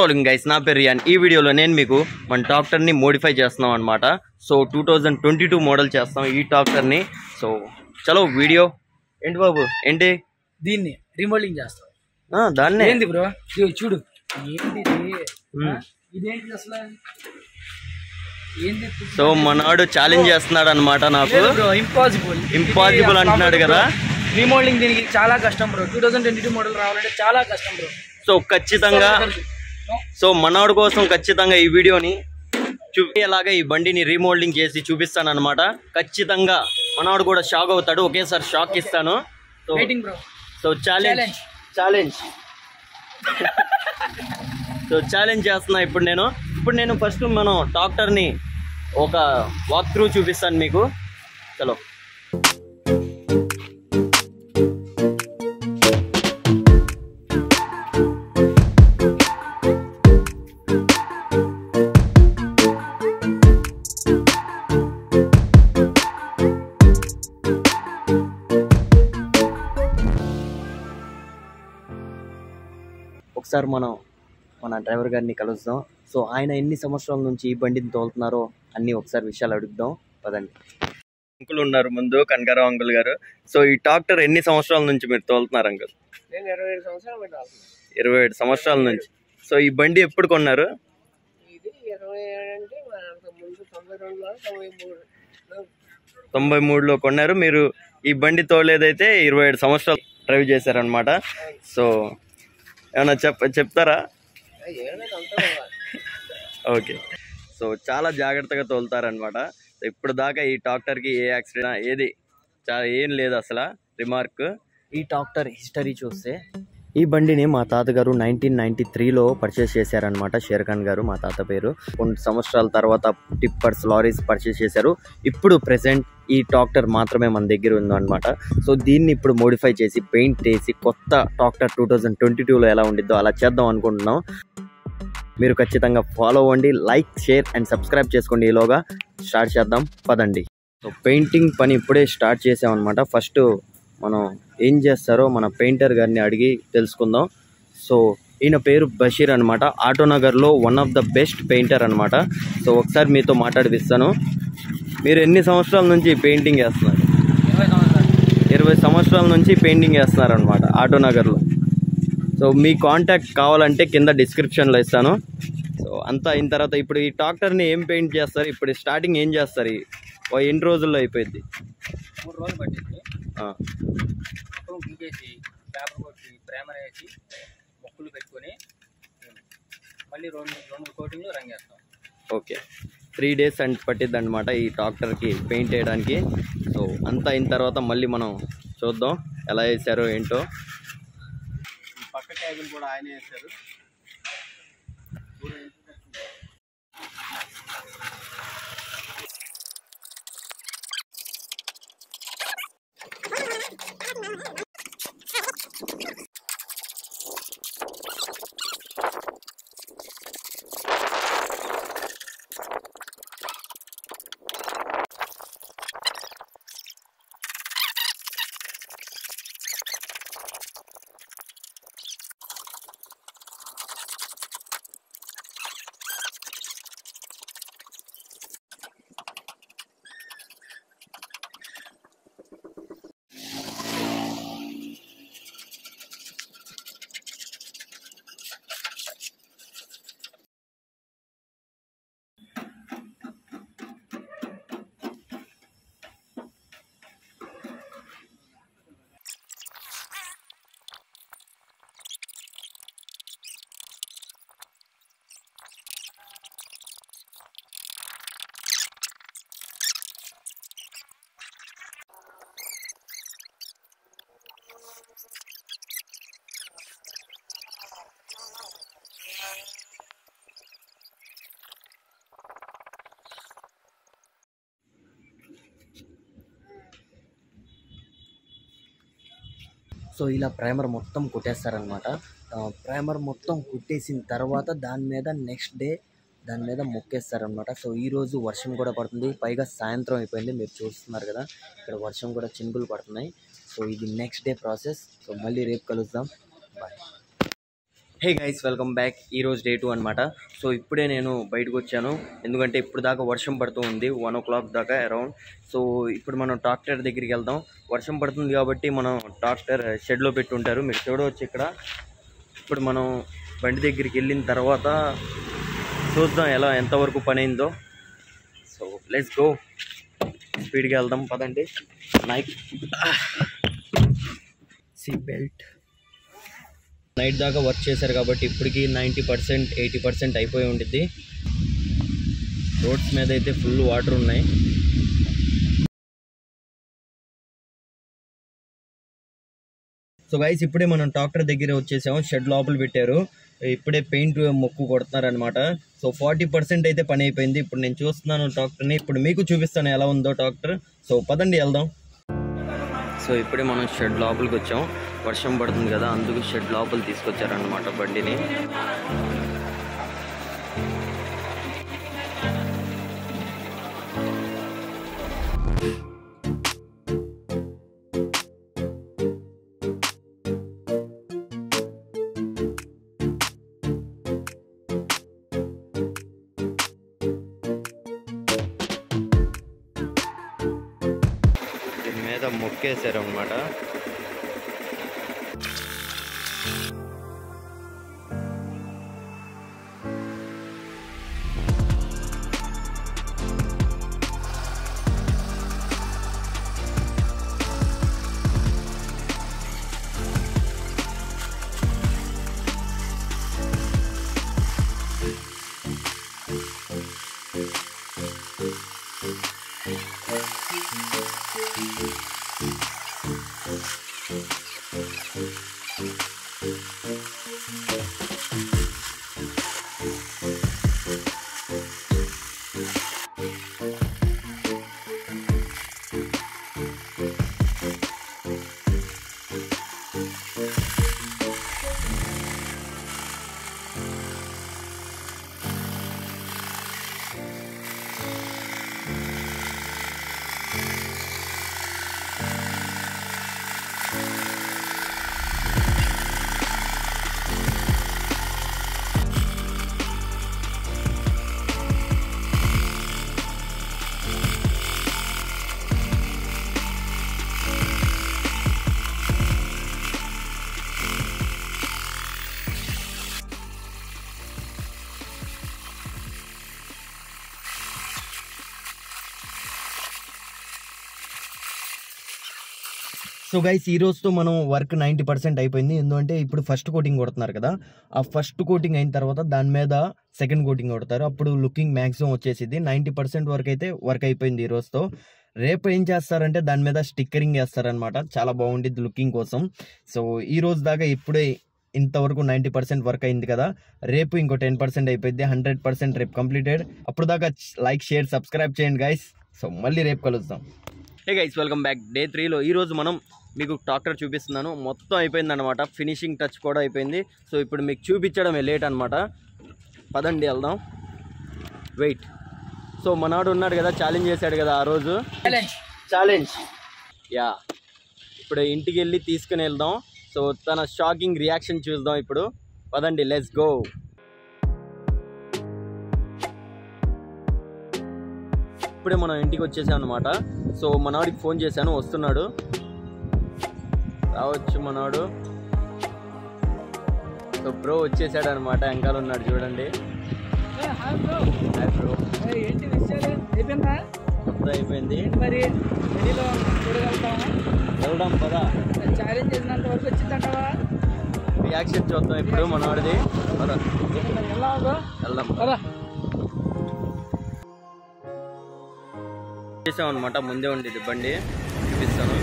Trolling guys, నా పేరు rayon. ఈ వీడియోలో నేను మీకు మన ట్రాక్టర్ని మోడిఫై చేస్తున్నాం అనమాట. సో 2022 మోడల్ చేస్తాం ఈ ట్రాక్టర్ని. సో చలో వీడియో. ఏంటి బాబు, ఏంటి దీన్ని రీమోడలింగ్ చేస్తాం? దాన్నే ఏంది బ్రో, చూడు ఇదేంటి అసలు, ఏంది? సో మనవాడు ఛాలెంజ్ చేస్తున్నాడు అనమాట నాకు. ఇంపాసిబుల్ అంటున్నాడు కదా. రీమోడలింగ్ దీనికి చాలా కష్టం బ్రో. 2022 మోడల్ రావాలంటే చాలా కష్టం బ్రో. సో ఖచ్చితంగా మనవాడి కోసం ఖచ్చితంగా ఈ వీడియోని చూపించేలాగా ఈ బండిని రీమోల్డింగ్ చేసి చూపిస్తాను అనమాట. ఖచ్చితంగా మనవాడు కూడా షాక్ అవుతాడు. ఒకేసారి షాక్ ఇస్తాను. సో ఛాలెంజ్ సో ఛాలెంజ్ చేస్తున్నా ఇప్పుడు నేను ఫస్ట్ మనం ట్రాక్టర్ని ఒక వాక్ త్రూ చూపిస్తాను మీకు. చలో ఒకసారి మన డ్రైవర్ గారిని కలుద్దాం. సో ఆయన ఎన్ని సంవత్సరాల నుంచి ఈ బండిని తోలుతున్నారో అన్ని ఒకసారి విషయాలు అడుగుదాం పదండి. అంకుల్ ఉన్నారు ముందు, కనకారావు అంకుల్ గారు. సో ఈ ట్రాక్టర్ ఎన్ని సంవత్సరాల నుంచి మీరు తోలుతున్నారు అంకుల్? 27 సంవత్సరాల నుంచి. సో ఈ బండి ఎప్పుడు కొన్నారు? 93లో కొన్నారు. మీరు ఈ బండి తోలేదైతే 27 సంవత్సరాలు డ్రైవ్ చేశారనమాట. సో ఏమన్నా చెప్తారా? ఓకే. సో చాలా జాగ్రత్తగా తోలుతారనమాట. ఇప్పుడు దాకా ఈ ట్రాక్టర్కి ఏ యాక్సిడెంట్ ఏం లేదు అసలు. రిమార్క్, ఈ ట్రాక్టర్ హిస్టరీ చూస్తే ఈ బండిని మా తాతగారు 1993లో పర్చేస్ చేశారనమాట. షేర్ఖాన్ గారు మా తాత పేరు. కొన్ని సంవత్సరాల తర్వాత టిప్పర్స్, లారీస్ పర్చేస్ చేశారు. ఇప్పుడు ప్రెసెంట్ ఈ ట్రాక్టర్ మాత్రమే మన దగ్గర ఉందన్నమాట. సో దీన్ని ఇప్పుడు మోడిఫై చేసి పెయింట్ వేసి కొత్త ట్రాక్టర్ 2022లో ఎలా ఉండిద్దో అలా చేద్దాం అనుకుంటున్నాం. మీరు ఖచ్చితంగా ఫాలో అవ్వండి, లైక్, షేర్ అండ్ సబ్స్క్రైబ్ చేసుకోండి. ఈలోగా స్టార్ట్ చేద్దాం పదండి. సో పెయింటింగ్ పని ఇప్పుడే స్టార్ట్ చేసామన్నమాట. ఫస్ట్ మనం ఏం చేస్తారో మన పెయింటర్ గారిని అడిగి తెలుసుకుందాం. సో ఈయన పేరు బషీర్ అనమాట. ఆటోనగర్లో one of the best painter అనమాట. సో ఒకసారి మీతో మాట్లాడిపిస్తాను. మీరు ఎన్ని సంవత్సరాల నుంచి పెయింటింగ్ వేస్తున్నారు? 20 సంవత్సరాల నుంచి పెయింటింగ్ వేస్తున్నారు అనమాట ఆటోనగర్లో. సో మీ కాంటాక్ట్ కావాలంటే కింద డిస్క్రిప్షన్లో ఇస్తాను. సో అంతా అయిన తర్వాత ఇప్పుడు ఈ ట్రాక్టర్ని ఏం పెయింట్ చేస్తారు? ఇప్పుడు స్టార్టింగ్ ఏం చేస్తారు? ఎన్ని రోజుల్లో అయిపోయింది? 3 రోజులు పట్టింది. గీకేసి పేపర్ కొట్టి ప్రేమర్ వేసి మొక్కులు పెట్టుకొని మళ్ళీ రెండు కోటింగ్లు రంగేస్తాం. ఓకే, 3 days పట్టిద్ది అనమాట ఈ ట్రాక్టర్కి పెయింట్ వేయడానికి. సో అంతా అయిన తర్వాత మళ్ళీ మనం చూద్దాం ఎలా వేసారో ఏంటో. ఈ పక్క ట్యాగులు కూడా ఆయనే వేశారు. సో ఇలా ప్రైమర్ మొత్తం కొట్టేస్తారనమాట. ప్రైమర్ మొత్తం కొట్టేసిన తర్వాత దాని మీద నెక్స్ట్ డే దాని మీద మొక్కేస్తారనమాట. సో ఈరోజు వర్షం కూడా పడుతుంది, పైగా సాయంత్రం అయిపోయింది. మీరు చూస్తున్నారు కదా ఇక్కడ వర్షం కూడా చినుకులు పడుతున్నాయి. సో ఇది నెక్స్ట్ డే ప్రాసెస్. సో మళ్ళీ రేపు కలుద్దాం. Bye. Hey guys, welcome back. ఈరోజు డే 2 అనమాట. సో ఇప్పుడే నేను బయటకు వచ్చాను, ఎందుకంటే ఇప్పుడు దాకా వర్షం పడుతూ ఉంది 1 o'clock దాకా అరౌండ్. సో ఇప్పుడు మనం ట్రాక్టర్ దగ్గరికి వెళ్దాం. వర్షం పడుతుంది కాబట్టి మనం ట్రాక్టర్ షెడ్లో పెట్టి ఉంటారు, మీరు చూడవచ్చు ఇక్కడ. ఇప్పుడు మనం బండి దగ్గరికి వెళ్ళిన తర్వాత చూద్దాం ఎంతవరకు పని అయిందో. సో లెట్స్ గో, స్పీడ్గా వెళ్దాం పదండి. Night seat belt. నైట్ దాకా వర్క్ చేశారు కాబట్టి ఇప్పటికీ 90% 80% అయిపోయి ఉండిద్ది. రోడ్స్ మీద అయితే ఫుల్ వాటర్ ఉన్నాయి. సో గైస్, ఇప్పుడే మనం ట్రాక్టర్ దగ్గర వచ్చేసాము. షెడ్ లోపల పెట్టారు, ఇప్పుడే పెయింట్ మొక్కు కొడుతున్నారు అనమాట. సో 40% అయితే పని అయిపోయింది. ఇప్పుడు నేను చూస్తున్నాను ట్రాక్టర్ని, ఇప్పుడు మీకు చూపిస్తాను ఎలా ఉందో ట్రాక్టర్. సో పదండి వెళ్దాం. సో ఇప్పుడే మనం షెడ్ లోపలికి వచ్చాం. వర్షం పడుతుంది కదా, అందుకు షెడ్ లోపల తీసుకొచ్చారనమాట బండిని. దీని మీద మొక్కేశారనమాట. సో గైస్, ఈ రోజుతో మనం వర్క్ 90% అయిపోయింది. ఎందుకంటే ఇప్పుడు ఫస్ట్ కోటింగ్ కొడుతున్నారు కదా, ఆ ఫస్ట్ కోటింగ్ అయిన తర్వాత దాని మీద సెకండ్ కోటింగ్ కొడతారు. అప్పుడు లుకింగ్ మ్యాక్సిమం వచ్చేసింది. 90% వరకు అయితే వర్క్ అయిపోయింది ఈ రోజుతో. రేపు ఏం చేస్తారంటే దాని మీద స్టిక్కరింగ్ వేస్తారనమాట, చాలా బాగుంటుంది లుకింగ్ కోసం. సో ఈ రోజు దాకా ఇప్పుడే ఇంతవరకు 90% వర్క్ అయింది కదా, రేపు ఇంకో 10% అయిపోయింది. 100% రేపు కంప్లీటెడ్. అప్పుడు దాకా లైక్, షేర్, సబ్స్క్రైబ్ చేయండి గైస్. సో మళ్ళీ రేపు కలుద్దాం. Hey guys, welcome back. Day 3లో ఈరోజు మనం మీకు ట్రాక్టర్ చూపిస్తున్నాను. మొత్తం అయిపోయింది అనమాట, ఫినిషింగ్ టచ్ కూడా అయిపోయింది. సో ఇప్పుడు మీకు చూపించడమే లేట్ అనమాట. పదండి వెళ్దాం. వెయిట్. సో మనవాడు ఉన్నాడు కదా, ఛాలెంజ్ చేశాడు కదా ఆ రోజు, ఛాలెంజ్ యా. ఇప్పుడు ఇంటికి వెళ్ళి తీసుకుని వెళ్దాం. సో తన షాకింగ్ రియాక్షన్ చూద్దాం ఇప్పుడు. పదండి, లెట్స్ గో. ఇప్పుడే మనం ఇంటికి వచ్చేసాం అనమాట. సో మనవాడికి ఫోన్ చేశాను, వస్తున్నాడు, రావచ్చు మనవాడు. సో బ్రో వచ్చేసాడు అనమాట, వెనకాల ఉన్నాడు చూడండి. బ్రో మొత్తం అయిపోయింది, వెళ్దాం పదా. ఛాలెంజ్ చేసినంత వరకు వచ్చిందంటవా? రియాక్షన్ చూద్దాం ఇప్పుడు మనవాడిది. వెళ్దాం పదా. చేసాం అనమాట, ముందే ఉండేది బండి, చూపిస్తాను.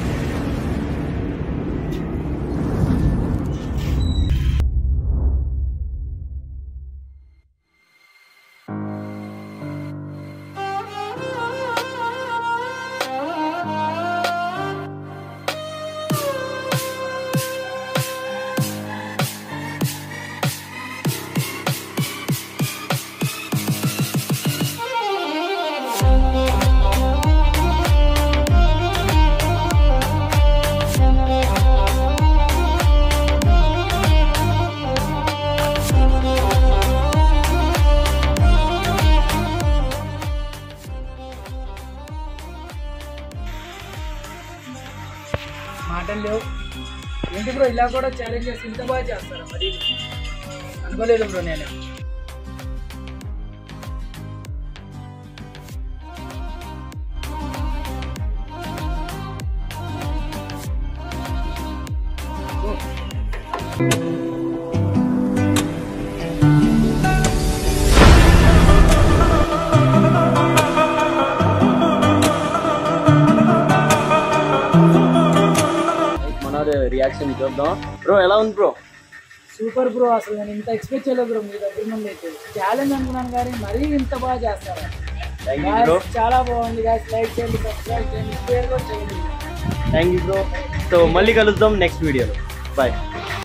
మాటలు లేవు. ఏంటి బ్రో ఇలా కూడా ఛాలెంజెస్ ఇంత బాగా చేస్తారా? మరి అనుకోలేదు బ్రో నేను. రియాక్షన్ చూద్దాం. బ్రో ఎలా ఉంది బ్రో? సూపర్ బ్రో, అసలు నేను ఇంత ఎక్స్పెక్ట్ చేయలేదు బ్రో మీ దగ్గర నుండి. అయితే ఛాలెంజ్ అనుకున్నాను కానీ మరీ ఇంత బాగా చేస్తారా? చాలా బాగుంది గాయ్స్. లైక్ చేయండి, సబ్స్క్రైబ్ చేయండి, షేర్ కూడా చేయండి. Thank you bro. సో మళ్ళీ కలుద్దాం నెక్స్ట్ వీడియోలో. బాయ్.